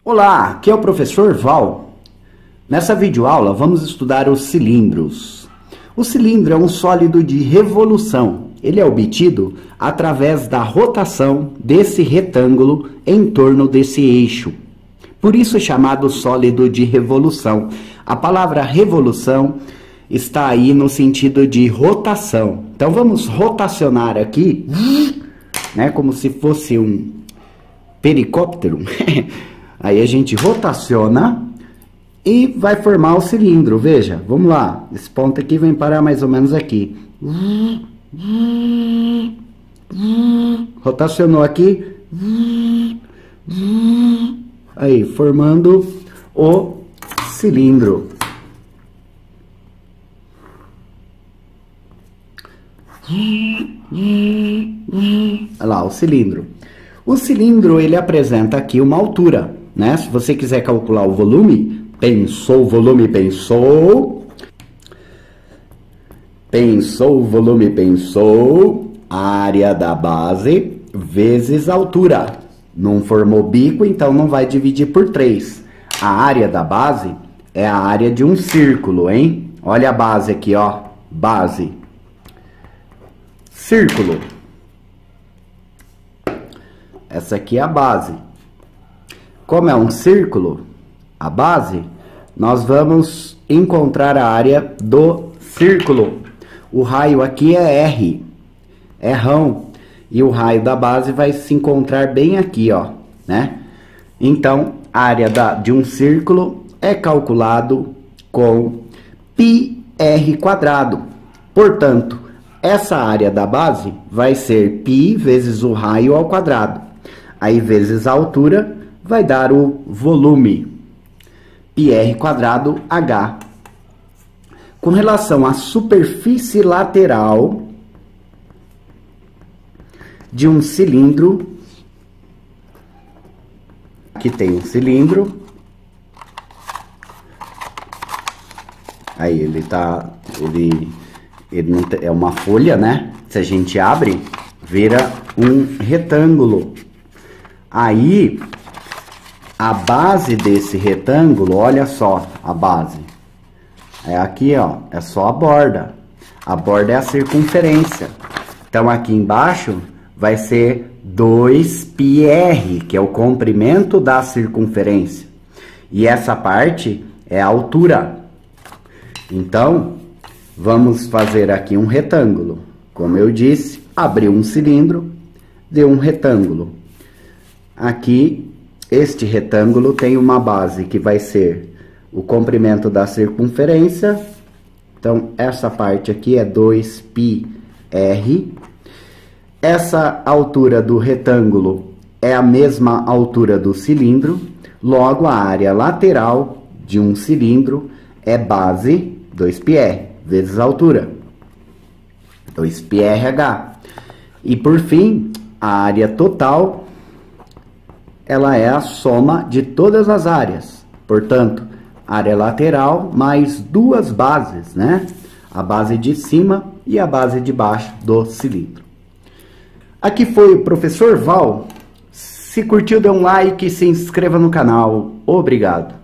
Olá, aqui é o professor Val. Nessa videoaula vamos estudar os cilindros. O cilindro é um sólido de revolução. Ele é obtido através da rotação desse retângulo em torno desse eixo. Por isso é chamado sólido de revolução. A palavra revolução está aí no sentido de rotação. Então vamos rotacionar aqui, né, como se fosse um pericóptero. Aí a gente rotaciona e vai formar o cilindro. Veja, vamos lá. Esse ponto aqui vem parar mais ou menos aqui. Rotacionou aqui. Aí, formando o cilindro. Olha lá, o cilindro. O cilindro, ele apresenta aqui uma altura, né? Se você quiser calcular o volume, pensou, volume, pensou. Pensou, volume, pensou. Área da base vezes altura. Não formou bico, então não vai dividir por 3. A área da base é a área de um círculo, hein? Olha a base aqui, ó. Base. Círculo. Essa aqui é a base. Como é um círculo, a base, nós vamos encontrar a área do círculo. O raio aqui é R, é rão. E o raio da base vai se encontrar bem aqui, ó, né? Então, a área de um círculo é calculado com πr². Portanto, essa área da base vai ser π vezes o raio ao quadrado. Aí, vezes a altura, vai dar o volume. πr² H. Com relação à superfície lateral de um cilindro, aqui tem um cilindro. Aí ele não é uma folha, né? Se a gente abre, vira um retângulo. Aí, a base desse retângulo, olha só a base. É aqui, ó, é só a borda. A borda é a circunferência. Então, aqui embaixo vai ser 2πr, que é o comprimento da circunferência. E essa parte é a altura. Então, vamos fazer aqui um retângulo. Como eu disse, abriu um cilindro, deu um retângulo. Aqui, este retângulo tem uma base que vai ser o comprimento da circunferência. Então, essa parte aqui é 2πr. Essa altura do retângulo é a mesma altura do cilindro. Logo, a área lateral de um cilindro é base 2πr, vezes a altura. 2πrh. E, por fim, a área total, ela é a soma de todas as áreas. Portanto, área lateral mais duas bases, né? A base de cima e a base de baixo do cilindro. Aqui foi o professor Val. Se curtiu, dê um like e se inscreva no canal. Obrigado.